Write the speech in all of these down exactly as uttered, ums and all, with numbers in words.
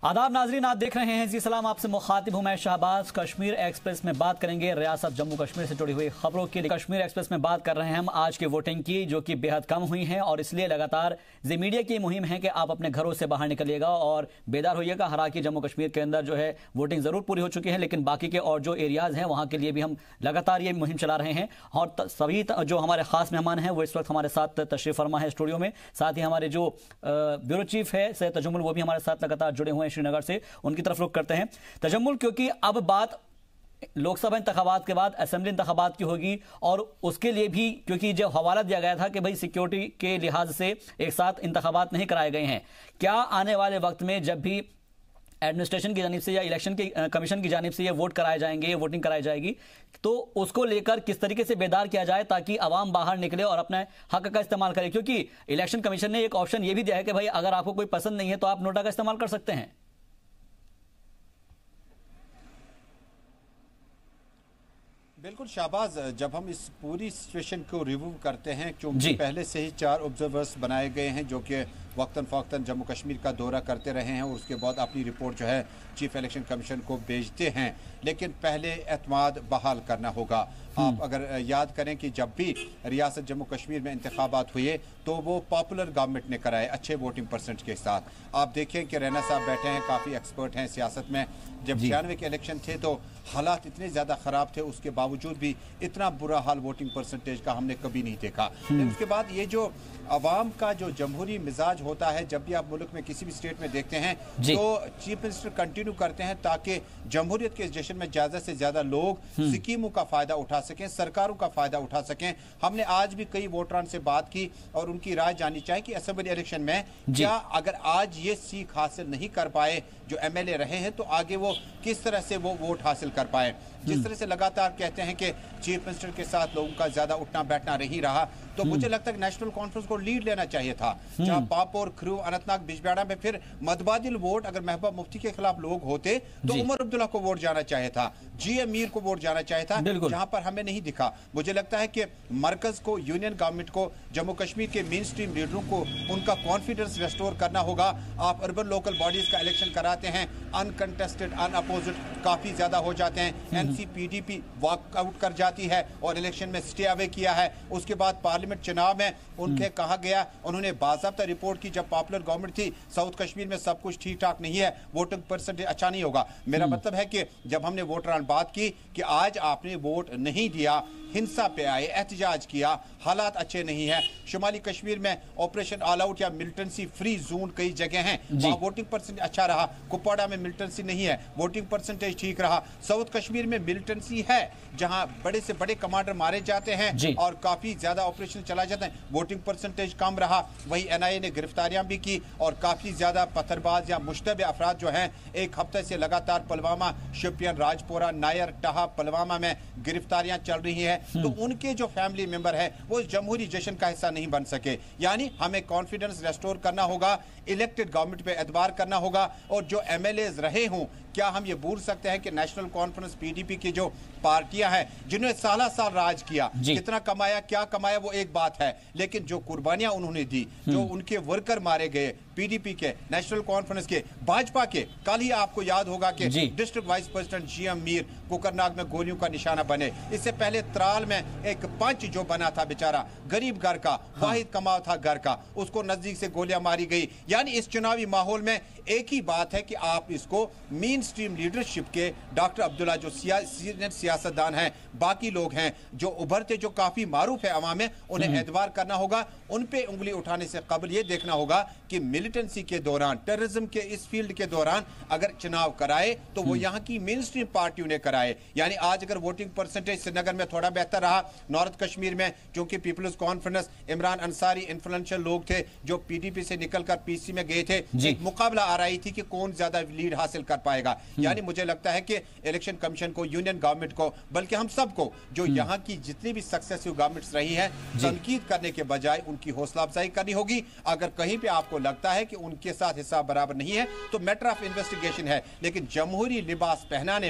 आदाब नाजरीन, आप देख रहे हैं जी सलाम, आपसे मुखातिब हूं मैं शहबाज। कश्मीर एक्सप्रेस में बात करेंगे रियासत जम्मू कश्मीर से जुड़ी हुई खबरों की। कश्मीर एक्सप्रेस में बात कर रहे हैं हम आज की वोटिंग की, जो कि बेहद कम हुई है और इसलिए लगातार जी मीडिया की मुहिम है कि आप अपने घरों से बाहर निकलिएगा और बेदार होइएगा। हालांकि जम्मू कश्मीर के अंदर जो है वोटिंग जरूर पूरी हो चुकी है, लेकिन बाकी के और जो एरियाज हैं वहां के लिए भी हम लगातार ये मुहिम चला रहे हैं। और सभी जो हमारे खास मेहमान हैं वो इस वक्त हमारे साथ तशरीफ फरमा है स्टूडियो में। साथ ही हमारे जो ब्यूरो चीफ है सैयद तजम्मुल, वो भी हमारे साथ लगातार जुड़े हुए हैं श्रीनगर से। उनकी तरफ रुख करते हैं तजम्मुल, क्योंकि अब बात लोकसभा इंतखाबात के बाद असेंबली इंतखाबात की होगी और उसके लिए भी, क्योंकि जो हवाला दिया गया था कि भाई सिक्योरिटी के लिहाज से एक साथ इंतखाबात नहीं कराए गए हैं, क्या आने वाले वक्त में जब भी एडमिनिस्ट्रेशन की जानिब से या इलेक्शन की कमीशन की जानिब से ये वोट कराए जाएंगे, ये वोटिंग कराई जाएगी, तो उसको लेकर किस तरीके से बेदार किया जाए ताकि आवाम बाहर निकले और अपने हक का इस्तेमाल करे? क्योंकि इलेक्शन कमीशन ने एक ऑप्शन ये भी दिया है कि भाई अगर आपको कोई पसंद नहीं है तो आप नोटा का इस्तेमाल कर सकते हैं। बिल्कुल शाहबाज, जब हम इस पूरी सिचुएशन को रिव्यू करते हैं, क्योंकि पहले से ही चार ऑब्जर्वर्स बनाए गए हैं जो कि वक्तन फ़वक्तन जम्मू कश्मीर का दौरा करते रहे हैं और उसके बाद अपनी रिपोर्ट जो है चीफ इलेक्शन कमीशन को भेजते हैं, लेकिन पहले एतमाद बहाल करना होगा। आप अगर याद करें कि जब भी रियासत जम्मू कश्मीर में इंतखाबात हुए तो वो पॉपुलर गवर्नमेंट ने कराए अच्छे वोटिंग परसेंट के साथ। आप देखें कि रैना साहब बैठे हैं, काफ़ी एक्सपर्ट हैं सियासत में। जब छियानवे के इलेक्शन थे तो हालात इतने ज़्यादा ख़राब थे, उसके बावजूद भी इतना बुरा हाल वोटिंग परसेंटेज का हमने कभी नहीं देखा। लेकिन उसके बाद ये जो अवाम का जो जमहूरी मिजाज होता है, जब भी आप मुल्क में किसी भी स्टेट में देखते हैं तो चीफ मिनिस्टर कंटिन्यू करते हैं ताकि जमहूरियत के इस जश्न में ज़्यादा से ज़्यादा लोग स्कीमों का फ़ायदा उठा सकें, सरकारों का फ़ायदा उठा सकें। हमने आज भी कई वोटरान से बात की और उनकी राय जाननी चाहिए कि असेंबली इलेक्शन में क्या अगर आज ये सीख हासिल नहीं कर पाए जो एम एल ए रहे हैं, तो आगे वो किस तरह से वो वोट हासिल कर पाए। जिस तरह से लगातार कहते हैं कि चीफ मिनिस्टर के साथ लोगों का ज्यादा उठना बैठना नहीं रहा, तो मुझे लगता है कि नेशनल कॉन्फ्रेंस को लीड लेना चाहिए था। जहां पापोर, खरू, अनंतनाग, बिजबेड़ा में फिर मतबादिल वोट अगर महबूबा मुफ्ती के खिलाफ लोग होते तो उमर अब्दुल्ला को वोट जाना चाहिए था, जी ए मीर को वोट जाना चाहिए था, जहां पर हमें नहीं दिखा। मुझे लगता है कि मरकज को, यूनियन गवर्नमेंट को, जम्मू कश्मीर के मेन स्ट्रीम लीडरों को उनका कॉन्फिडेंस रेस्टोर करना होगा। आप अर्बन लोकल बॉडीज का इलेक्शन कराते हैं, अनकंटेस्टेड, अनअपोजिट काफी ज्यादा हो जाते हैं, एनसी पीडीपी वॉकआउट कर जाती है और इलेक्शन में स्टे अवे किया है। उसके बाद पार्लियामेंट चुनाव में उनके कहा गया, उन्होंने बाज़ाब्ता रिपोर्ट की जब पॉपुलर गवर्नमेंट थी साउथ कश्मीर में सब कुछ ठीक ठाक नहीं है, वोटिंग परसेंटेज अच्छा नहीं होगा। मेरा मतलब है कि जब हमने वोटरान बात की कि आज आपने वोट नहीं दिया, हिंसा पे आए, एहतजाज किया, हालात अच्छे नहीं है। शुमाली कश्मीर में ऑपरेशन ऑल आउट या मिलिटेंसी फ्री जोन कई जगह हैं, वहाँ वोटिंग परसेंटेज अच्छा रहा। कुपवाड़ा में मिलिटेंसी नहीं है, वोटिंग परसेंटेज ठीक रहा। साउथ कश्मीर में मिलिटेंसी है, जहाँ बड़े से बड़े कमांडर मारे जाते हैं और काफी ज्यादा ऑपरेशन चला जाता है, वोटिंग परसेंटेज कम रहा। वही एन आई ए ने गिरफ्तारियां भी की और काफी ज्यादा पत्थरबाज या मुश्तबे अफराद जो हैं एक हफ्ते से लगातार पुलवामा, शोपियान, राजपोरा, नायर, टाहा, पुलवामा में गिरफ्तारियां चल रही है। तो उनके जो फैमिली मेंबर है वो जमहूरी जश्न का हिस्सा नहीं बन सके। यानी हमें कॉन्फिडेंस रेस्टोर करना होगा, इलेक्टेड गवर्नमेंट पे एतबार करना होगा। और जो एम एल एज रहे हों, क्या हम ये भूल सकते हैं कि नेशनल कॉन्फ्रेंस पीडीपी की जो पार्टियां हैं जिन्होंने साला साल राज किया, कितना कमाया, क्या कमाया वो एक बात है, लेकिन जो कुर्बानियां उन्होंने दी, जो उनके वर्कर मारे गए पीडीपी के, नेशनल कॉन्फ्रेंस के, भाजपा के। कल ही आपको याद होगा कि district vice president G M Mir Kukernag में गोलियों का निशाना बने। इससे पहले त्राल में एक पंच जो बना था बेचारा, गरीब घर का, वाहिद कमाल था घर का, उसको नजदीक से गोलियां मारी गई। यानी इस चुनावी माहौल में एक ही बात है कि आप इसको मेन स्ट्रीम लीडरशिप के डॉक्टर अब्दुल्ला जो सीनियर सियासतदान हैं, बाकी लोग हैं जो उभरते, जो काफी मारूफ है अवाम में, उन्हें एतबार करना होगा। उन पे उंगली उठाने से कबल ये देखना होगा कि मिलिटेंसी के दौरान, टेररिज्म के इस फील्ड के दौरान अगर चुनाव कराए तो वो यहाँ की मेन स्ट्रीम पार्टियों ने कराए। यानी आज अगर वोटिंग परसेंटेज श्रीनगर में थोड़ा बेहतर रहा, नॉर्थ कश्मीर में क्योंकि पीपल्स कॉन्फ्रेंस, इमरान अंसारी इन्फ्लुएंशियल लोग थे जो पीडीपी से निकलकर पीसी में गए थे, एक मुकाबला आ रही थी कि कौन ज्यादा लीड हासिल कर पाएगा। यानी मुझे लगता है कि इलेक्शन कमीशन को, यूनियन गवर्नमेंट को, बल्कि हम सबको जो यहाँ की जितनी भी सक्सेसिव गवर्नमेंट्स रही है, तनकीद करने के बजाय उनकी हौसला अफजाई करनी होगी। अगर कहीं पे आपको लगता है कि उनके साथ हिसाब बराबर नहीं है तो मैटर ऑफ इन्वेस्टिगेशन है, लेकिन जमहूरी लिबास पहनाने में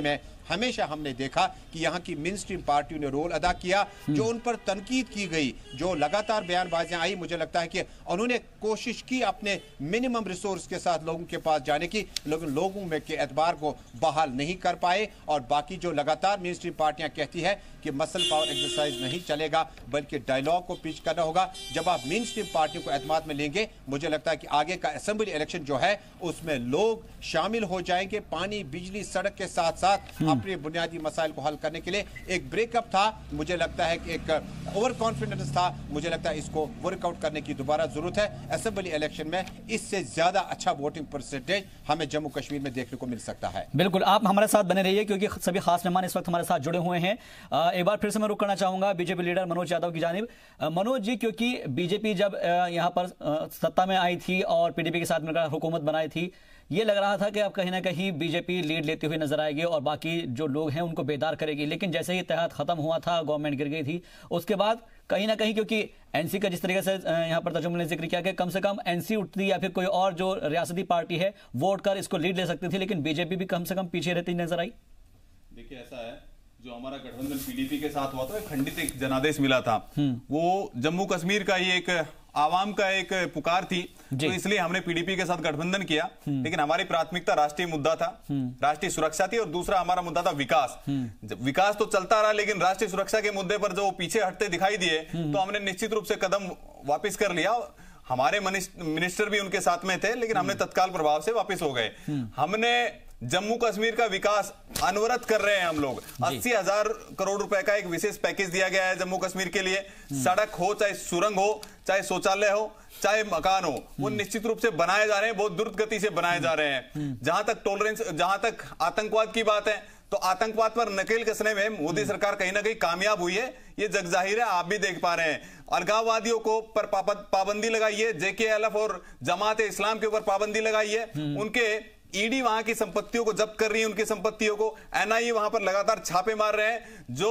हमेशा हमने देखा कि यहाँ की मेन स्ट्रीम पार्टियों ने रोल अदा किया। जो उन पर तनकीद की गई, जो लगातार बयानबाजियां आई, मुझे लगता है कि उन्होंने कोशिश की अपने मिनिमम रिसोर्स के साथ लोगों के पास जाने की, लेकिन लोगों में के एतबार को बहाल नहीं कर पाए। और बाकी जो लगातार मेन स्ट्रीम पार्टियां कहती है कि मसल पावर एक्सरसाइज नहीं चलेगा, बल्कि डायलॉग को पिच करना होगा। जब आप मेन स्ट्रीम पार्टियों को एतमाद में लेंगे, मुझे लगता है कि आगे का असेंबली इलेक्शन जो है उसमें लोग शामिल हो जाएंगे। पानी, बिजली, सड़क के साथ साथ अपने बुनियादी मसाइल को हल करने के लिए एक ब्रेकअप था, मुझे लगता है कि एक ओवर कॉन्फिडेंस था। मुझे लगता है इसको वर्कआउट करने की दोबारा जरूरत है। असेंबली इलेक्शन में इससे ज्यादा अच्छा वोटिंग परसेंटेज हमें जम्मू कश्मीर में देखने को मिल सकता है। बिल्कुल, आप हमारे साथ बने रहिए क्योंकि सभी खास मेहमान इस वक्त हमारे साथ जुड़े हुए हैं। एक बार फिर से मैं रुक करना चाहूंगा बीजेपी लीडर मनोज यादव की जानिब। मनोज जी, क्योंकि बीजेपी जब यहां पर सत्ता में आई थी और पीडीपी के साथ मिलकर हुकूमत बनाई थी, ये लग रहा था कि अब कहीं ना कहीं बीजेपी लीड लेती हुई नजर आएगी और बाकी जो लोग हैं उनको बेदार करेगी। लेकिन जैसे ही इत्तेहाद खत्म हुआ था, गवर्नमेंट गिर गई थी, उसके बाद कहीं ना कहीं क्योंकि एनसी का जिस तरीके से यहां पर तर्जुमे ने जिक्र किया कि कम से कम एनसी उठती या फिर कोई और जो रियासती पार्टी है वोट कर इसको लीड ले सकती थी, लेकिन बीजेपी भी कम से कम पीछे रहती नजर आई। देखिए, ऐसा है, जो हमारा गठबंधन पीडीपी के साथ हुआ था, खंडित एक जनादेश मिला था, वो जम्मू कश्मीर का ही एक आवाम का एक पुकार थी, तो इसलिए हमने पीडीपी के साथ गठबंधन किया। लेकिन हमारी प्राथमिकता राष्ट्रीय मुद्दा था, राष्ट्रीय सुरक्षा थी, और दूसरा हमारा मुद्दा था विकास। विकास तो चलता रहा, लेकिन राष्ट्रीय सुरक्षा के मुद्दे पर जो पीछे हटते दिखाई दिए, तो हमने निश्चित रूप से कदम वापिस कर लिया। हमारे मिनिस्टर भी उनके साथ में थे, लेकिन हमने तत्काल प्रभाव से वापिस हो गए। हमने जम्मू कश्मीर का विकास अनवरत कर रहे हैं हम लोग। अस्सी हजार करोड़ रुपए का एक विशेष पैकेज दिया गया है जम्मू कश्मीर के लिए। सड़क हो, चाहे सुरंग हो, चाहे शौचालय हो, चाहे मकान हो, वो निश्चित रूप से बनाए जा रहे हैं, बहुत द्रुत गति से बनाए जा रहे हैं। जहां तक टॉलरेंस, जहां तक आतंकवाद की बात है, तो आतंकवाद पर नकेल कसने में मोदी सरकार कहीं ना कहीं कामयाब हुई है, ये जग जाहिर है, आप भी देख पा रहे हैं। अलगाववादियों को पर पाबंदी लगाई है, जेकेएलएफ और जमात इस्लाम के ऊपर पाबंदी लगाई है। उनके ईडी वहां की संपत्तियों को जब्त कर रही है, उनकी संपत्तियों को। एनआईए वहां पर लगातार छापे मार रहे हैं। जो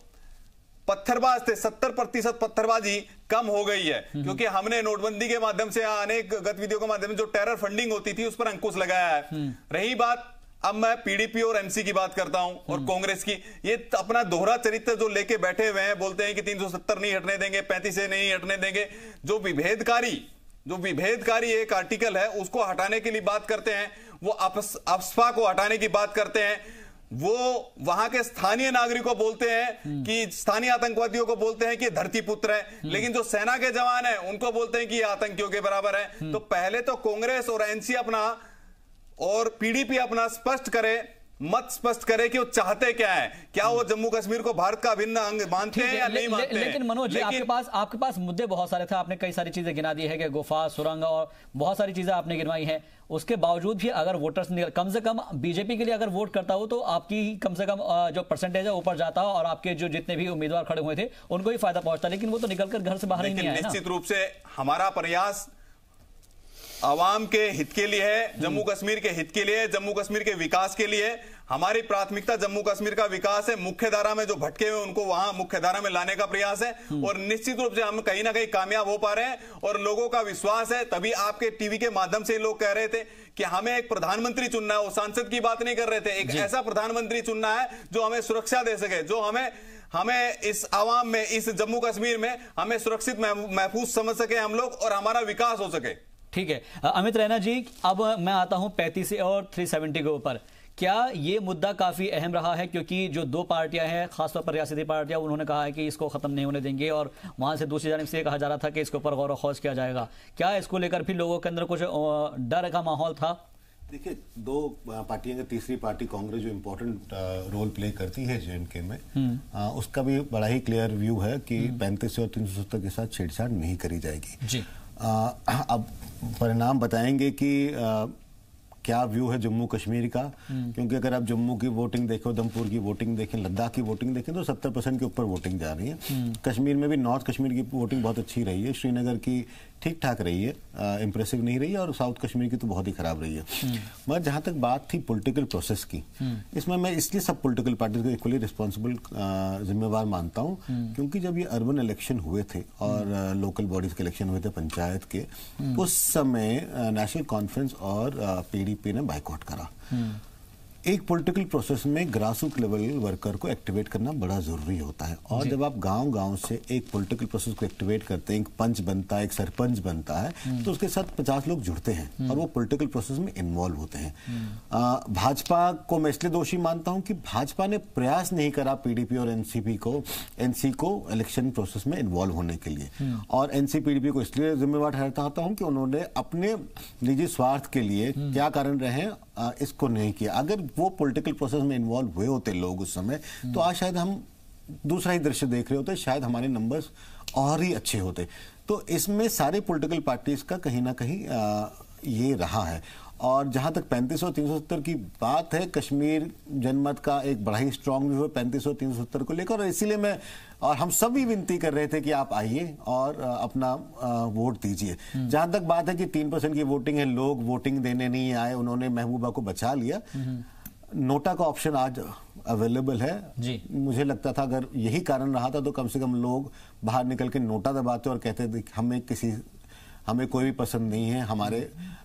पत्थरबाज थे, सत्तर प्रतिशत पत्थरबाजी कम हो गई है, क्योंकि हमने नोटबंदी के माध्यम से, अनेक गतिविधियों के माध्यम से जो टेरर फंडिंग होती थी उस पर अंकुश लगाया है। रही बात, अब मैं पीडीपी और एमसी की बात करता हूं और कांग्रेस की, ये अपना दोहरा चरित्र जो लेके बैठे हुए हैं, बोलते हैं कि तीन सौ सत्तर नहीं हटने देंगे, पैंतीस से नहीं हटने देंगे। जो विभेदकारी जो विभेदकारी एक आर्टिकल है उसको हटाने के लिए बात करते हैं, वो अफस्पा को हटाने की बात करते हैं, वो वहां के स्थानीय नागरिकों को बोलते हैं कि स्थानीय आतंकवादियों को बोलते हैं कि धरती पुत्र है, लेकिन जो सेना के जवान हैं उनको बोलते हैं कि आतंकियों के बराबर है। तो पहले तो कांग्रेस और एनसी अपना और पीडीपी अपना स्पष्ट करे, मत स्पष्ट करे कि वो चाहते क्या है। क्या वो जम्मू कश्मीर को भारत का अभिन्न अंग मानते हैं या नहीं मानते हैं? लेकिन मनोज जी, आपके पास आपके पास मुद्दे बहुत सारे थे, आपने कई सारी चीजें गिना दी है कि गुफा, सुरंग और बहुत सारी चीजें आपने गिनवाई हैं। उसके बावजूद भी अगर वोटर्स कम से कम बीजेपी के लिए अगर वोट करता हो तो आपकी कम से कम जो परसेंटेज है ऊपर जाता हो और आपके जो जितने भी उम्मीदवार खड़े हुए थे उनको भी फायदा पहुंचता, लेकिन वो तो निकलकर घर से बाहर ही नहीं आए ना। निश्चित रूप से हमारा प्रयास आवाम के हित के लिए है, जम्मू कश्मीर के हित के लिए, जम्मू कश्मीर के विकास के लिए। हमारी प्राथमिकता जम्मू कश्मीर का विकास है। मुख्य धारा में जो भटके हुए उनको वहां मुख्य धारा में लाने का प्रयास है, और निश्चित रूप से हम कहीं ना कहीं कामयाब हो पा रहे हैं और लोगों का विश्वास है। तभी आपके टीवी के माध्यम से लोग कह रहे थे कि हमें एक प्रधानमंत्री चुनना है, वो सांसद की बात नहीं कर रहे थे, एक ऐसा प्रधानमंत्री चुनना है जो हमें सुरक्षा दे सके, जो हमें हमें इस आवाम में, इस जम्मू कश्मीर में हमें सुरक्षित महफूज समझ सके हम लोग, और हमारा विकास हो सके। ठीक है अमित रैना जी, अब मैं आता हूं पैंतीस और तीन सौ सत्तर के ऊपर। क्या ये मुद्दा काफी अहम रहा है, क्योंकि जो दो पार्टियां हैं, खासतौर पर रियासती पार्टियां, उन्होंने कहा है कि इसको खत्म नहीं होने देंगे, और वहां से दूसरी जानिब से कहा जा रहा था कि इसके ऊपर गौर खौज किया जाएगा। क्या इसको लेकर भी लोगों के अंदर कुछ डर का माहौल था? देखिए, दो पार्टियां, तीसरी पार्टी कांग्रेस जो इम्पोर्टेंट रोल प्ले करती है जेएनके में, आ, उसका भी बड़ा ही क्लियर व्यू है कि पैंतीस और तीन सौ सत्तर के साथ छेड़छाड़ नहीं करी जाएगी जी। आ, अब परिणाम बताएंगे कि आ, क्या व्यू है जम्मू कश्मीर का, क्योंकि अगर आप जम्मू की वोटिंग देखें, उधमपुर की वोटिंग देखें, लद्दाख की वोटिंग देखें, तो सत्तर परसेंट के ऊपर वोटिंग जा रही है। कश्मीर में भी नॉर्थ कश्मीर की वोटिंग बहुत अच्छी रही है, श्रीनगर की ठीक ठाक रही है, इंप्रेसिव नहीं रही है, और साउथ कश्मीर की तो बहुत ही खराब रही है। मगर जहां तक बात थी पॉलिटिकल प्रोसेस की, इसमें मैं इसलिए सब पॉलिटिकल पार्टीज को इक्वली रिस्पॉन्सिबल जिम्मेवार मानता हूं, क्योंकि जब ये अर्बन इलेक्शन हुए थे और लोकल बॉडीज के इलेक्शन हुए थे पंचायत के, उस समय नेशनल कॉन्फ्रेंस और पीडीपी ने बाइकआउट करा। एक पॉलिटिकल प्रोसेस में ग्रास रूट लेवल वर्कर को एक्टिवेट करना बड़ा जरूरी होता है और जब आप गांव-गांव से एक पॉलिटिकल प्रोसेस को एक्टिवेट करते हैं, एक पंच बनता है, एक सरपंच बनता है, तो उसके साथ पचास लोग जुड़ते हैं और वो पॉलिटिकल प्रोसेस में इन्वॉल्व होते हैं। भाजपा को मैं इसलिए दोषी मानता हूं कि भाजपा ने प्रयास नहीं करा पीडीपी और एनसीपी को एनसी को इलेक्शन प्रोसेस में इन्वॉल्व होने के लिए, और एनसी पीडीपी को इसलिए जिम्मेवार ठहराता हूं कि उन्होंने अपने निजी स्वार्थ के लिए क्या कारण रहे इसको नहीं किया। अगर वो पॉलिटिकल प्रोसेस में इन्वॉल्व हुए होते लोग उस समय, तो आज शायद हम दूसरा ही दृश्य देख रहे होते, शायद हमारे नंबर्स और ही अच्छे होते। तो इसमें सारे पॉलिटिकल पार्टीज का कहीं ना कहीं आ, ये रहा है। और जहां तक पैंतीस और तीन सौ सत्तर की बात है, कश्मीर जनमत का एक बड़ा ही स्ट्रांग व्यू है पैंतीस और तीन सौ सत्तर को लेकर, और इसीलिए मैं और हम सब भी विनती कर रहे थे कि आप आइए और अपना वोट दीजिए। जहां तक बात है कि तीन परसेंट की वोटिंग है, लोग वोटिंग देने नहीं आए, उन्होंने महबूबा को बचा लिया। नोटा का ऑप्शन आज अवेलेबल है जी। मुझे लगता था अगर यही कारण रहा था तो कम से कम लोग बाहर निकल के नोटा दबाते और कहते हमें किसी हमें कोई भी पसंद नहीं है, हमारे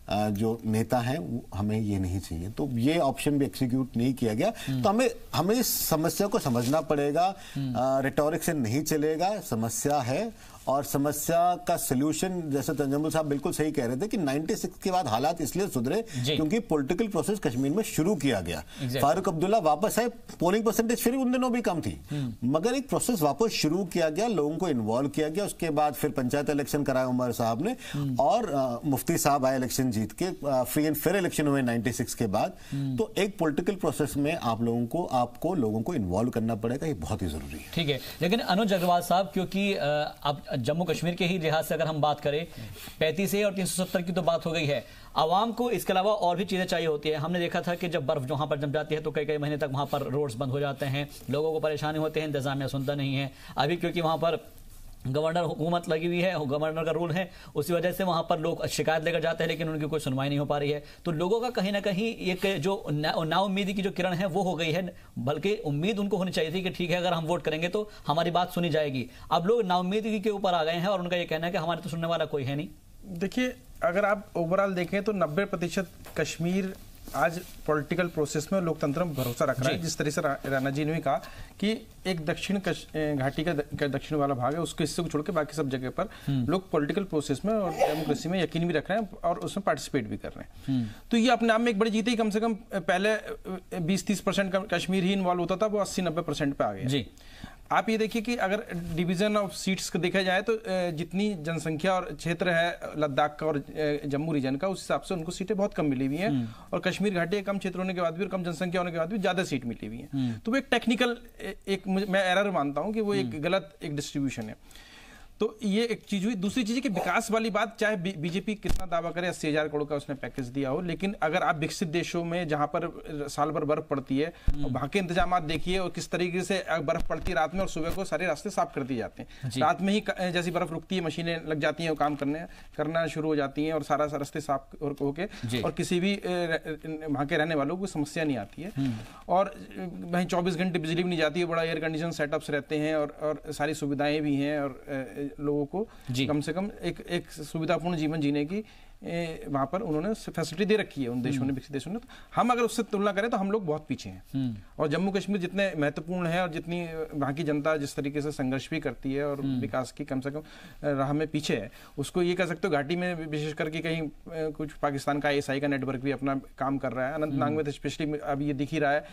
जो नेता हैं हमें ये नहीं चाहिए। तो ये ऑप्शन भी एग्जीक्यूट नहीं किया गया। तो हमें हमें इस समस्या को समझना पड़ेगा, रिटोरिक से नहीं चलेगा, समस्या है और समस्या का सलूशन, जैसे तंजमुल साहब बिल्कुल सही कह रहे थे कि छियानवे के बाद हालात इसलिए सुधरे क्योंकि पॉलिटिकल प्रोसेस कश्मीर में शुरू किया गया। फारूक अब्दुल्ला वापस आए, पोलिंग परसेंटेज फिर उन दिनों भी कम थी, मगर एक प्रोसेस वापस शुरू किया गया, लोगों को इन्वॉल्व किया गया। उसके बाद फिर पंचायत इलेक्शन कराए उमर साहब ने और आ, मुफ्ती साहब आए इलेक्शन जीत के, फ्री एंड फेयर इलेक्शन हुए छियानवे के बाद। तो एक पॉलिटिकल प्रोसेस में आप लोगों को आपको लोगों को इन्वॉल्व करना पड़ेगा, ये बहुत ही जरूरी है। ठीक है, लेकिन अनुज अग्रवाल साहब, क्योंकि अब जम्मू कश्मीर के ही लिहाज से अगर हम बात करें, पैंतीस और तीन सौ सत्तर की तो बात हो गई है, आवाम को इसके अलावा और भी चीजें चाहिए होती है। हमने देखा था कि जब बर्फ वहां पर जम जाती है तो कई कई महीने तक वहां पर रोड्स बंद हो जाते हैं, लोगों को परेशानी होते हैं, इंतजामिया सुनता नहीं है। अभी क्योंकि वहां पर गवर्नर हुकूमत लगी हुई है, गवर्नर का रूल है, उसी वजह से वहां पर लोग शिकायत लेकर जाते हैं लेकिन उनकी कोई सुनवाई नहीं हो पा रही है। तो लोगों का कहीं ना कहीं एक जो नाउम्मीदी की जो किरण है वो हो गई है, बल्कि उम्मीद उनको होनी चाहिए थी कि ठीक है अगर हम वोट करेंगे तो हमारी बात सुनी जाएगी। अब लोग नाउम्मीदी के ऊपर आ गए हैं और उनका ये कहना है कि हमारे तो सुनने वाला कोई है नहीं। देखिए, अगर आप ओवरऑल देखें तो नब्बे प्रतिशत कश्मीर आज पॉलिटिकल प्रोसेस में लोकतंत्र में भरोसा रख रहा है। जिस तरह से रा, राणा जी ने भी कहा कि एक दक्षिण घाटी का दक्षिण वाला भाग है, उसके हिस्से को छोड़ के बाकी सब जगह पर लोग पॉलिटिकल प्रोसेस में और डेमोक्रेसी में यकीन भी रख रहे हैं और उसमें पार्टिसिपेट भी कर रहे हैं। तो ये अपने आप में एक बड़ी जीत है। कम से कम पहले बीस तीस परसेंट कश्मीर ही इन्वॉल्व होता था, वो अस्सी नब्बे परसेंट पे आ गया जी। आप ये देखिए कि अगर डिवीजन ऑफ सीट्स को देखा जाए तो जितनी जनसंख्या और क्षेत्र है लद्दाख का और जम्मू रीजन का, उस हिसाब से उनको सीटें बहुत कम मिली हुई हैं और कश्मीर घाटी कम क्षेत्र होने के बाद भी और कम जनसंख्या होने के बाद भी ज्यादा सीट मिली हुई है। तो वो एक टेक्निकल एक मैं एरर मानता हूं कि वो एक गलत एक डिस्ट्रीब्यूशन है। तो ये एक चीज हुई। दूसरी चीज है कि विकास वाली बात, चाहे बीजेपी कितना दावा करे अस्सी हजार करोड़ का उसने पैकेज दिया हो, लेकिन अगर आप विकसित देशों में जहां पर साल भर बर्फ पड़ती है और वहां के इंतजाम देखिए और किस तरीके से बर्फ पड़ती है रात में और सुबह को सारे रास्ते साफ कर दिए जाते हैं। रात में ही जैसी बर्फ रुकती है मशीनें लग जाती हैं, काम करने करना शुरू हो जाती हैं और सारा रास्ते साफ होके और किसी भी वहां के रहने वालों को समस्या नहीं आती है। और वहीं चौबीस घंटे बिजली भी नहीं जाती है, बड़ा एयर कंडीशन सेटअप्स रहते हैं और, और सारी सुविधाएं भी हैं और लोगों को कम से कम एक एक सुविधापूर्ण जीवन जीने की वहां पर उन्होंने फैसिलिटी दे रखी है उन देशों ने, विकसित देशों ने। तो हम अगर उससे तुलना करें तो हम लोग बहुत पीछे हैं। और जम्मू कश्मीर जितने महत्वपूर्ण है और जितनी वहां की जनता जिस तरीके से संघर्ष भी करती है और विकास की कम से कम राह में पीछे है, उसको ये कह सकते हो घाटी में विशेष करके कहीं कुछ पाकिस्तान का आई एस आई का नेटवर्क भी अपना काम कर रहा है। अनंतनाग में तो स्पेशली अभी ये दिख ही रहा है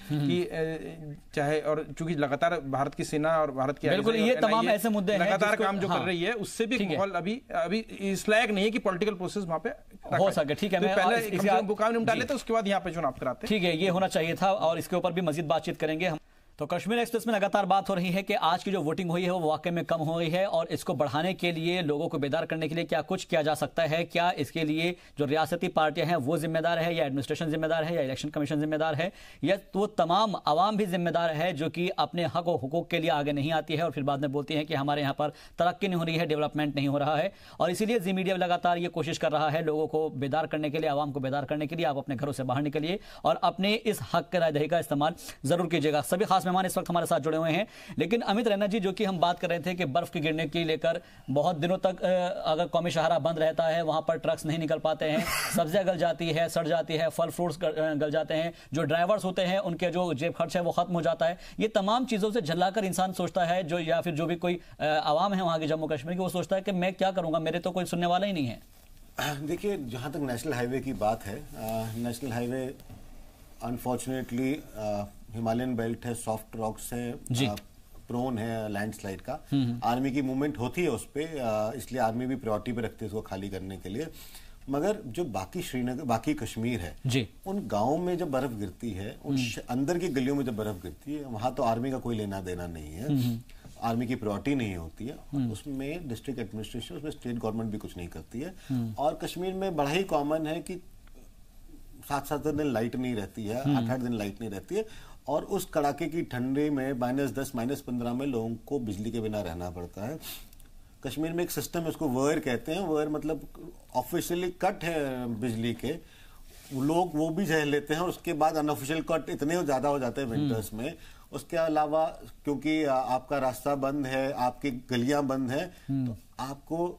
कि चाहे, और चूंकि लगातार भारत की सेना और भारत की ये तमाम ऐसे मुद्दे लगातार काम जो कर रही है उससे भी माहौल अभी अभी इस लायक नहीं है कि पॉलिटिकल प्रोसेस वहां पे हो सके। ठीक है, तो मैं पहले मुकाम निपटा लेते उसके बाद यहाँ पे चुनाव कराते। ठीक है, ये होना चाहिए था और इसके ऊपर भी मजीद बातचीत करेंगे हम। तो कश्मीर एक्सप्रेस में लगातार बात हो रही है कि आज की जो वोटिंग हुई है वो वाकई में कम हो गई है और इसको बढ़ाने के लिए, लोगों को बेदार करने के लिए क्या कुछ किया जा सकता है? क्या इसके लिए जो रियासती पार्टियां हैं वो जिम्मेदार है या एडमिनिस्ट्रेशन जिम्मेदार है या इलेक्शन कमीशन जिम्मेदार है या तो तमाम आवाम भी जिम्मेदार है जो कि अपने हक और हुकूक के लिए आगे नहीं आती है और फिर बाद में बोलती है कि हमारे यहाँ पर तरक्की नहीं हो रही है, डेवलपमेंट नहीं हो रहा है। और इसीलिए जी मीडिया लगातार ये कोशिश कर रहा है लोगों को बेदार करने के लिए, आवाम को बेदार करने के लिए। आप अपने घरों से बाहर निकलिए और अपने इस हक के राय दही का इस्तेमाल जरूर कीजिएगा। सभी खास मेहमान इस वक्त हमारे साथ जुड़े हुए हैं। लेकिन अमित रैना जी, जो कि हम बात कर रहे थे कि बर्फ के गिरने की लेकर बहुत दिनों तक अगर कौमी शाहरा बंद रहता है, वहां पर ट्रक्स नहीं निकल पाते हैं, सब्जियां गल जाती है, सड़ जाती है, फल फ्रूट्स गल जाते हैं, जो ड्राइवर्स होते हैं उनके जो जेब खर्च है वो खत्म हो जाता है। ये तमाम चीजों से झल्लाकर इंसान सोचता है, जो या फिर जो भी कोई आवाम है वहां के जम्मू कश्मीर की, वो सोचता है कि मैं क्या करूंगा, मेरे तो कोई सुनने वाला ही नहीं है। देखिए, जहाँ तक नेशनल हाईवे की बात है, national highway unfortunately Himalayan belt है, सॉफ्ट रॉक्स है, प्रोन है लैंडस्लाइड का। आर्मी की मूवमेंट होती है उस पर, इसलिए आर्मी भी प्रायोरिटी पे रखती है उसको खाली करने के लिए। मगर जो बाकी श्रीनगर, बाकी कश्मीर है जी, उन गांवों में जब बर्फ गिरती है, उन अंदर की गलियों में जब बर्फ गिरती है, वहां तो आर्मी का कोई लेना देना नहीं है, आर्मी की प्रायोरिटी नहीं होती है, उसमें डिस्ट्रिक्ट एडमिनिस्ट्रेशन, उसमें स्टेट गवर्नमेंट भी कुछ नहीं करती है। और कश्मीर में बड़ा ही कॉमन है कि सात सात दिन लाइट नहीं रहती है, आठ आठ दिन लाइट नहीं रहती है, और उस कड़ाके की ठंडी में माइनस दस माइनस पंद्रह में लोगों को बिजली के बिना रहना पड़ता है। कश्मीर में एक सिस्टम है, उसको वेयर कहते हैं, वेयर मतलब ऑफिशियली कट है बिजली के, लोग वो भी झेल लेते हैं, और उसके बाद अनऑफिशियल कट इतने ज्यादा हो जाते हैं विंटर्स में। उसके अलावा क्योंकि आपका रास्ता बंद है, आपकी गलियां बंद है, तो आपको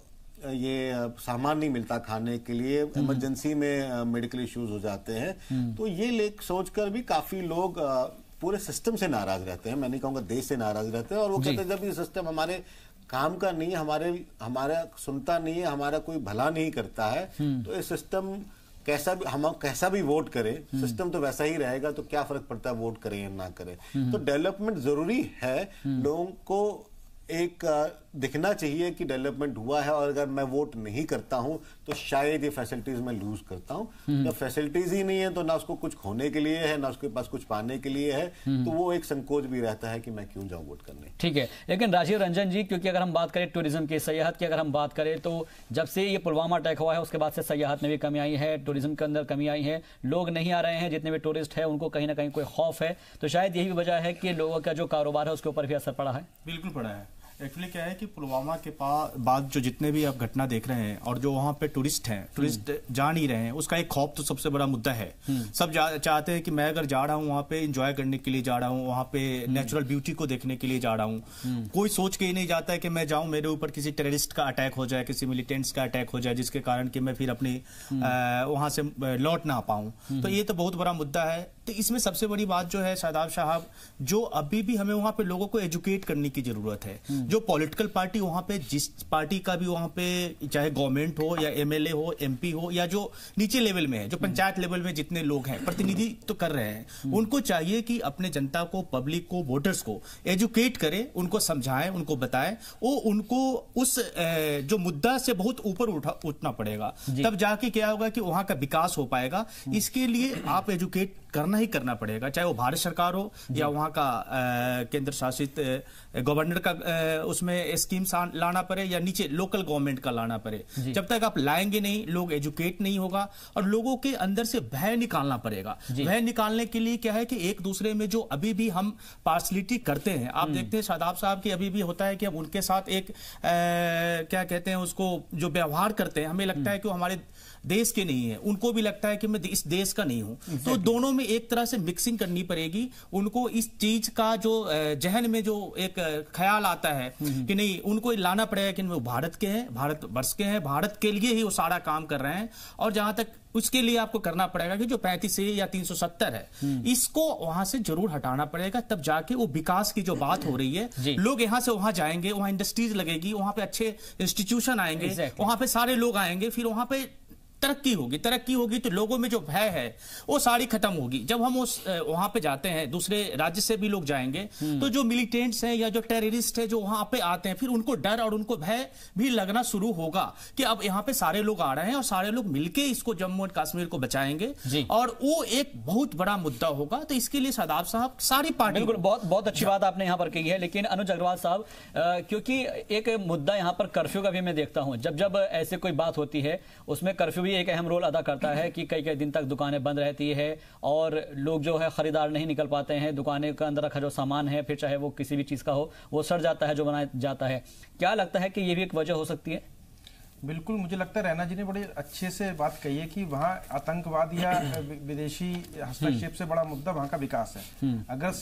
ये सामान नहीं मिलता खाने के लिए, इमरजेंसी में मेडिकल इश्यूज हो जाते हैं। तो ये लेक सोचकर भी काफी लोग पूरे सिस्टम से नाराज रहते हैं, मैं नहीं कहूँगा देश से नाराज रहते हैं, और वो कहते हैं जब ये सिस्टम हमारे काम का नहीं है, हमारे हमारा सुनता नहीं है, हमारा कोई भला नहीं करता है, तो ये सिस्टम कैसा भी हम कैसा भी वोट करें, सिस्टम तो वैसा ही रहेगा, तो क्या फर्क पड़ता है वोट करें या ना करें। तो डेवलपमेंट जरूरी है, लोगों को एक दिखना चाहिए कि डेवलपमेंट हुआ है, और अगर मैं वोट नहीं करता हूं तो शायद ये फैसिलिटीज मैं लूज करता हूं। जब फैसिलिटीज ही नहीं है तो ना उसको कुछ खोने के लिए है, ना उसके पास कुछ पाने के लिए है, तो वो एक संकोच भी रहता है कि मैं क्यों जाऊं वोट करने। ठीक है, लेकिन राजीव रंजन जी, क्योंकि अगर हम बात करें टूरिज्म की, सयाहत की अगर हम बात करें, तो जब से ये पुलवामा अटैक हुआ है उसके बाद से सयाहत में भी कमी आई है, टूरिज्म के अंदर कमी आई है, लोग नहीं आ रहे हैं, जितने भी टूरिस्ट है उनको कहीं ना कहीं कोई खौफ है, तो शायद यही वजह है कि लोगों का जो कारोबार है उसके ऊपर भी असर पड़ा है। बिल्कुल पड़ा है। एक्चुअली क्या है कि पुलवामा के बाद जो जितने भी आप घटना देख रहे हैं, और जो वहाँ पे टूरिस्ट हैं, टूरिस्ट जा नहीं रहे हैं, उसका एक खौफ तो सबसे बड़ा मुद्दा है। सब चाहते हैं कि मैं अगर जा रहा हूँ वहाँ पे एंजॉय करने के लिए जा रहा हूँ, वहाँ पे नेचुरल ब्यूटी को देखने के लिए जा रहा हूँ, कोई सोच के ही नहीं जाता है कि मैं जाऊँ मेरे ऊपर किसी टेररिस्ट का अटैक हो जाए, किसी मिलिटेंट्स का अटैक हो जाए, जिसके कारण कि मैं फिर अपनी वहां से लौट ना पाऊँ। तो ये तो बहुत बड़ा मुद्दा है। तो इसमें सबसे बड़ी बात जो है शादाब साहब, जो अभी भी हमें वहाँ पे लोगों को एजुकेट करने की जरूरत है। जो पॉलिटिकल पार्टी वहाँ पे, जिस पार्टी का भी वहाँ पे चाहे गवर्नमेंट हो या एमएलए हो, एमपी हो, या जो नीचे लेवल में है, जो पंचायत लेवल में जितने लोग हैं प्रतिनिधि तो कर रहे हैं, उनको चाहिए कि अपने जनता को, पब्लिक को, वोटर्स को एजुकेट करें, उनको समझाएं, उनको बताएं, वो उनको उस जो मुद्दा से बहुत ऊपर उठा उठना पड़ेगा, तब जाके क्या होगा कि वहाँ का विकास हो पाएगा। इसके लिए आप एजुकेट करना ही करना पड़ेगा, चाहे वो भारत सरकार हो या वहाँ का केंद्र शासित गवर्नर का आ, उसमें स्कीम लाना पड़े, या नीचे लोकल गवर्नमेंट का लाना पड़े। जब तक आप लाएंगे नहीं, लोग एजुकेट नहीं होगा, और लोगों के अंदर से भय निकालना पड़ेगा। भय निकालने के लिए क्या है कि एक दूसरे में जो अभी भी हम पार्शलिटी करते हैं, आप देखते हैं शादाब साहब की अभी भी होता है कि हम उनके साथ एक आ, क्या कहते हैं उसको, जो व्यवहार करते हैं, हमें लगता है कि वो हमारे देश के नहीं है, उनको भी लगता है कि मैं इस देश का नहीं हूं। exactly. तो दोनों में एक तरह से मिक्सिंग करनी पड़ेगी। उनको इस चीज का जो जहन में जो एक ख्याल आता है कि नहीं, उनको लाना पड़ेगा कि वो भारत के हैं, भारत वर्ष के हैं, भारत के लिए ही वो सारा काम कर रहे हैं। और जहां तक उसके लिए आपको करना पड़ेगा कि जो पैंतीस या तीन सौ सत्तर है, इसको वहां से जरूर हटाना पड़ेगा, तब जाके वो विकास की जो बात हो रही है, लोग यहां से वहां जाएंगे, वहां इंडस्ट्रीज लगेगी, वहां पे अच्छे इंस्टीट्यूशन आएंगे, exactly. वहां पे सारे लोग आएंगे, फिर वहां पे तरक्की होगी। तरक्की होगी तो लोगों में जो भय है वो सारी खत्म होगी। जब हम उस वहां पे जाते हैं, दूसरे राज्य से भी लोग जाएंगे, तो जो मिलिटेंट्स हैं या जो टेररिस्ट है जो वहां पे आते हैं, फिर उनको डर और उनको भय भी लगना शुरू होगा कि अब यहाँ पे सारे लोग आ रहे हैं और सारे लोग मिलके इसको जम्मू और कश्मीर को बचाएंगे, और वो एक बहुत बड़ा मुद्दा होगा। तो इसके लिए शादाब साहब सारी पार्टी, बिल्कुल, बहुत बहुत अच्छी बात आपने यहाँ पर कही है। लेकिन अनुज अग्रवाल साहब, क्योंकि एक मुद्दा यहाँ पर कर्फ्यू का भी मैं देखता हूँ, जब जब ऐसे कोई बात होती है उसमें कर्फ्यू एक अहम रोल अदा करता है कि कई कई दिन तक दुकानें बंद रहती है और लोग जो है खरीदार नहीं निकल पाते हैं, दुकानें के अंदर रखा जो सामान है, फिर चाहे वो किसी भी चीज का हो, वो सड़ जाता है जो बनाया जाता है। क्या लगता है कि ये भी एक वजह हो सकती है? बिल्कुल, मुझे लगता है रैना जी ने बड़े अच्छे से बात कही है कि वहाँ आतंकवाद या विदेशी हस्तक्षेप से बड़ा मुद्दा वहाँ का विकास है। अगर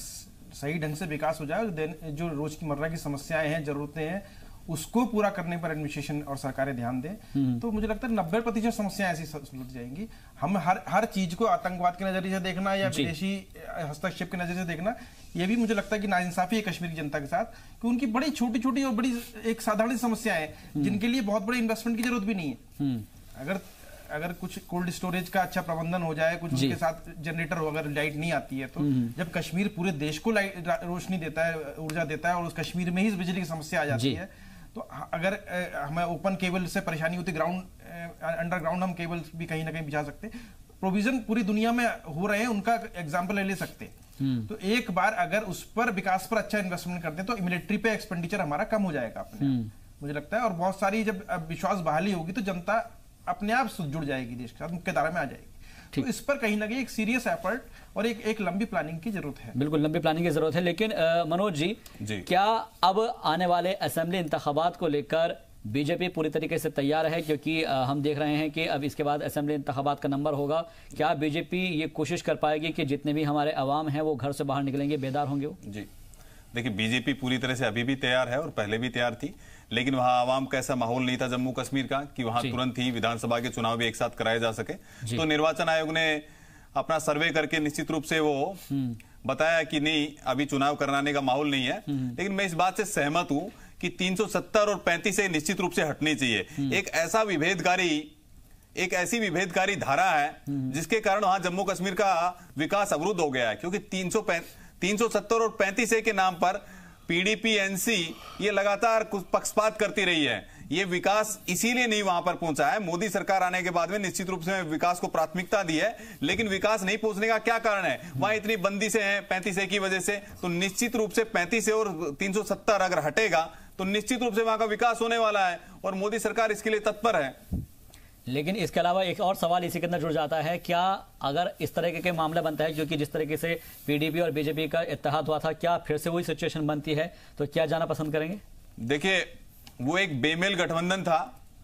सही ढंग से विकास हो जाए और जो रोज की मर्रा की समस्याएं हैं, जरूरतें हैं, उसको पूरा करने पर एडमिनिस्ट्रेशन और सरकारें ध्यान दें, तो मुझे लगता है नब्बे प्रतिशत समस्याएं ऐसी सुलझ जाएंगी। हम हर हर चीज को आतंकवाद के नजरिए से देखना या विदेशी हस्तक्षेप के नजरिए से देखना, ये भी मुझे लगता है कि नाइंसाफी है कश्मीर की जनता के साथ, कि उनकी बड़ी छोटी छोटी और बड़ी एक साधारण समस्याएं हैं जिनके लिए बहुत बड़े इन्वेस्टमेंट की जरूरत भी नहीं है। अगर अगर कुछ कोल्ड स्टोरेज का अच्छा प्रबंधन हो जाए, कुछ उनके साथ जनरेटर हो, अगर लाइट नहीं आती है तो, जब कश्मीर पूरे देश को लाइट रोशनी देता है, ऊर्जा देता है, और उस कश्मीर में ही बिजली की समस्या आ जाती है, तो अगर हमें ओपन केबल से परेशानी होती, ग्राउंड अंडरग्राउंड हम केबल भी कहीं ना कहीं बिछा सकते, प्रोविजन पूरी दुनिया में हो रहे हैं, उनका एग्जांपल ले सकते। तो एक बार अगर उस पर विकास पर अच्छा इन्वेस्टमेंट करते हैं तो मिलिट्री पे एक्सपेंडिचर हमारा कम हो जाएगा अपने, मुझे लगता है। और बहुत सारी जब विश्वास बहाली होगी तो जनता अपने आप जुड़ जाएगी, देश के साथ मुख्य धारा में आ जाएगी। तो इस पर कहीं ना कहीं एक सीरियस एफर्ट और एक एक लंबी प्लानिंग की जरूरत है। बिल्कुल लंबी प्लानिंग की जरूरत है। लेकिन आ, मनोज जी, जी क्या अब आने वाले असेंबली इंतखाबात को लेकर बीजेपी पूरी तरीके से तैयार है? क्योंकि आ, हम देख रहे हैं कि अब इसके बाद असेंबली इंतखाबात का नंबर होगा। क्या बीजेपी ये कोशिश कर पाएगी कि जितने भी हमारे अवाम हैं वो घर से बाहर निकलेंगे, बेदार होंगे वो? जी देखिए, बीजेपी पूरी तरह से अभी भी तैयार है और पहले भी तैयार थी, लेकिन वहां आवाम का ऐसा माहौल नहीं था जम्मू कश्मीर का कि वहां तुरंत ही विधानसभा के चुनाव भी एक साथ कराए जा सके। तो निर्वाचन आयोग ने अपना सर्वे करके निश्चित रूप से वो बताया कि नहीं, अभी चुनाव कराने का माहौल नहीं है। लेकिन मैं इस बात से सहमत हूं कि तीन सौ सत्तर और पैंतीस से निश्चित रूप से हटनी चाहिए। एक ऐसा विभेदकारी एक ऐसी विभेदकारी धारा है जिसके कारण वहां जम्मू कश्मीर का विकास अवरुद्ध हो गया है, क्योंकि तीन सौ तीन सौ सत्तर और पैंतीस ए के नाम पर पीडीपी एनसी ये लगातार कुछ पक्षपात करती रही है। ये विकास इसीलिए नहीं वहां पर पहुंचा है। मोदी सरकार आने के बाद में निश्चित रूप से विकास को प्राथमिकता दी है, लेकिन विकास नहीं पहुंचने का क्या कारण है? वहां इतनी बंदी से हैं पैंतीस ए की वजह से। तो निश्चित रूप से पैंतीस ए और तीन सौ सत्तर अगर हटेगा तो निश्चित रूप से वहां का विकास होने वाला है और मोदी सरकार इसके लिए तत्पर है। लेकिन इसके अलावा एक और सवाल इसी के अंदर जुड़ जाता है, क्या अगर इस तरह के मामला बनता है, क्योंकि जिस तरीके से पीडीपी और बीजेपी का इत्तेहाद हुआ था, क्या फिर से वही सिचुएशन बनती है तो क्या जाना पसंद करेंगे? देखिए, वो एक बेमेल गठबंधन था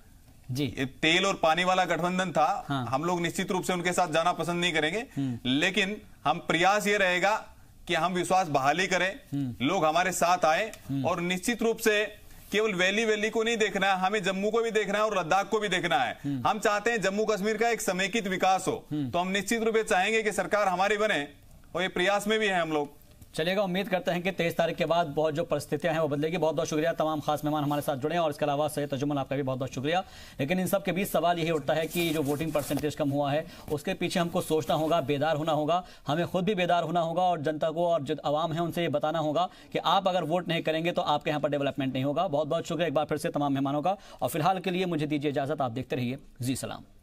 जी, तेल और पानी वाला गठबंधन था। हाँ। हम लोग निश्चित रूप से उनके साथ जाना पसंद नहीं करेंगे, लेकिन हम प्रयास ये रहेगा कि हम विश्वास बहाली करें, लोग हमारे साथ आए और निश्चित रूप से केवल वैली वैली को नहीं देखना है, हमें जम्मू को भी देखना है और लद्दाख को भी देखना है। हम चाहते हैं जम्मू कश्मीर का एक समेकित विकास हो, तो हम निश्चित रूप से चाहेंगे कि सरकार हमारी बने और ये प्रयास में भी है हम लोग। चलेगा, उम्मीद करते हैं कि तेईस तारीख के बाद बहुत जो परिस्थितियां हैं वो बदलेगी। बहुत बहुत शुक्रिया तमाम खास मेहमान हमारे साथ जुड़े हैं, और इसके अलावा सैयद तजुम्मन आपका भी बहुत बहुत शुक्रिया। लेकिन इन सब के बीच सवाल यही उठता है कि जो वोटिंग परसेंटेज कम हुआ है उसके पीछे हमको सोचना होगा, बेदार होना होगा, हमें खुद भी बेदार होना होगा और जनता को और जो आवाम है उनसे ये बताना होगा कि आप अगर वोट नहीं करेंगे तो आपके यहाँ पर डेवलपमेंट नहीं होगा। बहुत बहुत शुक्रिया एक बार फिर से तमाम मेहमानों का, और फिलहाल के लिए मुझे दीजिए इजाजत। आप देखते रहिए जी सलाम।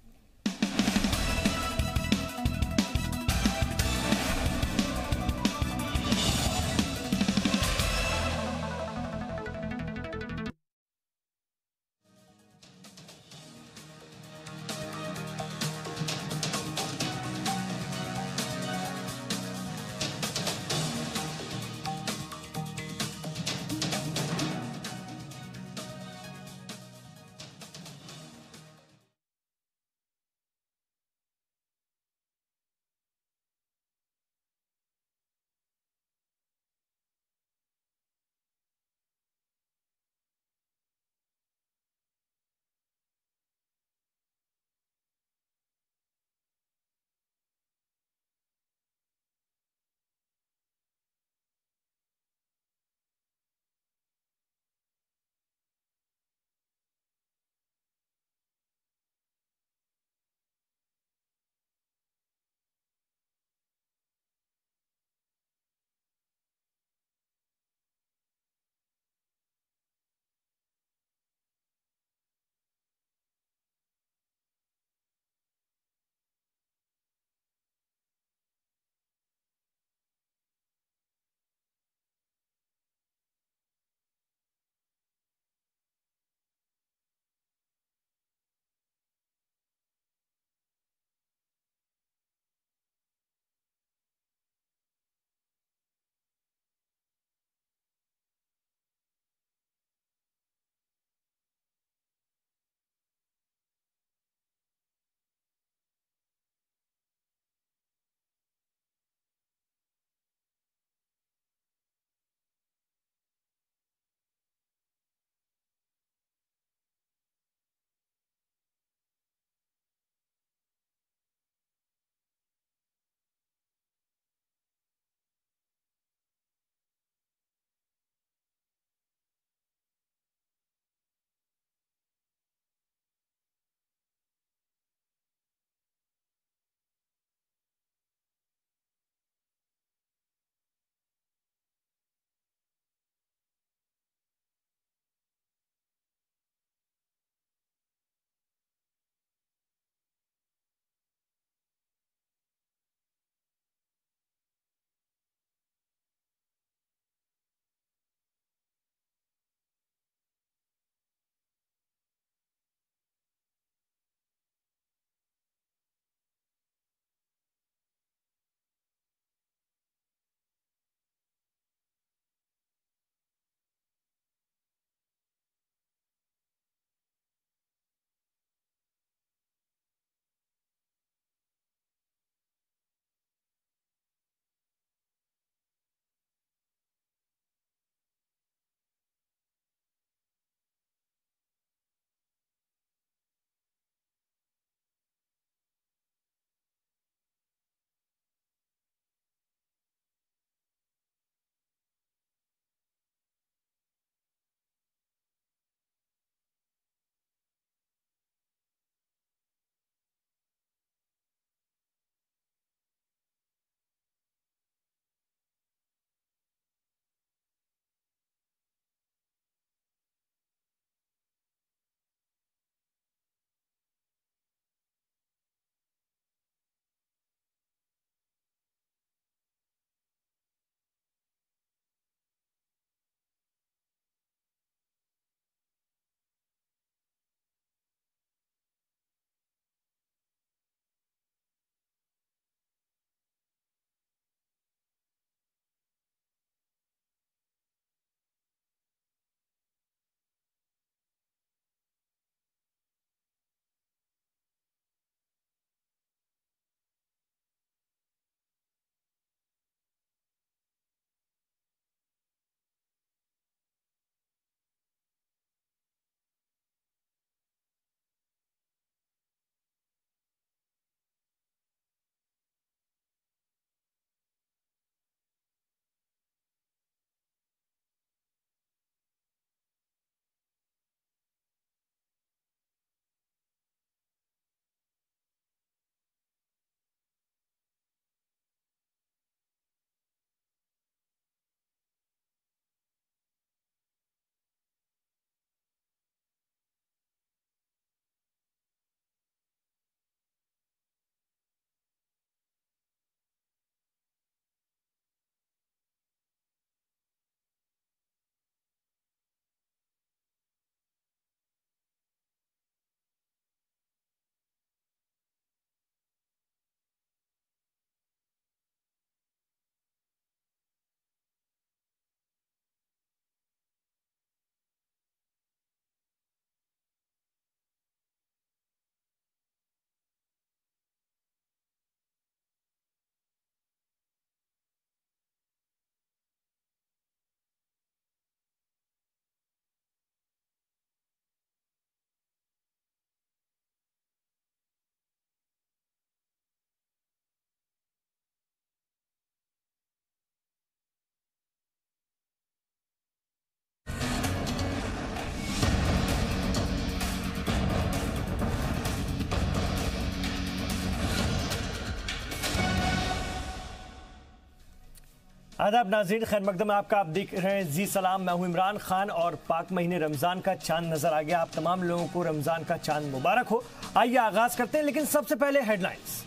आदाब नाज़रीन, खैर मकदम आपका। आप देख रहे हैं जी सलाम, मैं हूं इमरान खान और पाक महीने रमज़ान का चांद नज़र आ गया। आप तमाम लोगों को रमज़ान का चांद मुबारक हो। आइए आगाज़ करते हैं, लेकिन सबसे पहले हेडलाइंस।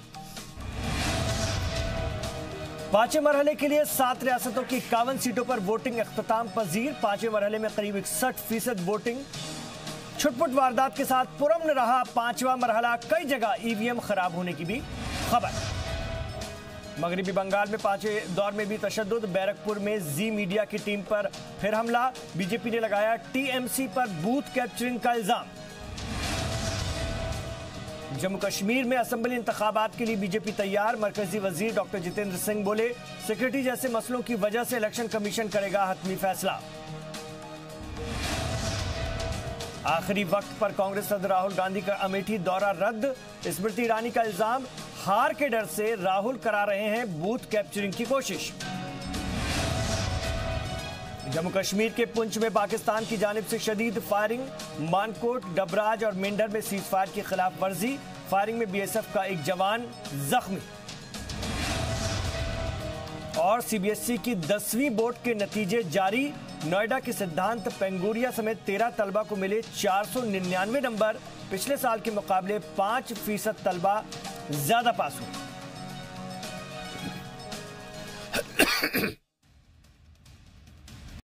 पांचवें मरहले के लिए सात रियासतों की इक्यावन सीटों पर वोटिंग इख्तिताम पजीर। पांचवें मरहले में करीब इकसठ फीसद वोटिंग। छुटपुट वारदात के साथ पुरअमन रहा पांचवा मरहला, कई जगह ईवीएम खराब होने की भी खबर। मगरिबी बंगाल में पांचवें दौर में भी तशद्दुद। बैरकपुर में जी मीडिया की टीम पर फिर हमला। बीजेपी ने लगाया टीएमसी पर बूथ कैप्चरिंग का इल्जाम। जम्मू कश्मीर में असेंबली इंतखाबात के लिए बीजेपी तैयार। मरकजी वजीर डॉक्टर जितेंद्र सिंह बोले, सिक्योरिटी जैसे मसलों की वजह से इलेक्शन कमीशन करेगा हतमी फैसला। आखिरी वक्त पर कांग्रेस सदर राहुल गांधी का अमेठी दौरा रद्द। स्मृति ईरानी का इल्जाम, हार के डर से राहुल करा रहे हैं बूथ कैप्चरिंग की कोशिश। जम्मू कश्मीर के पुंछ में पाकिस्तान की जानिब से शदीद फायरिंग। मानकोट, डबराज और मेंढर में सीज फायर की खिलाफ वर्जी। फायरिंग में बीएसएफ का एक जवान जख्मी। और सीबीएसई की दसवीं बोर्ड के नतीजे जारी। नोएडा के सिद्धांत पेंगुरिया समेत तेरह तलबा को मिले चार सौ निन्यानवे नंबर। पिछले साल के मुकाबले पांच फीसद तलबा ज्यादा पास हुए।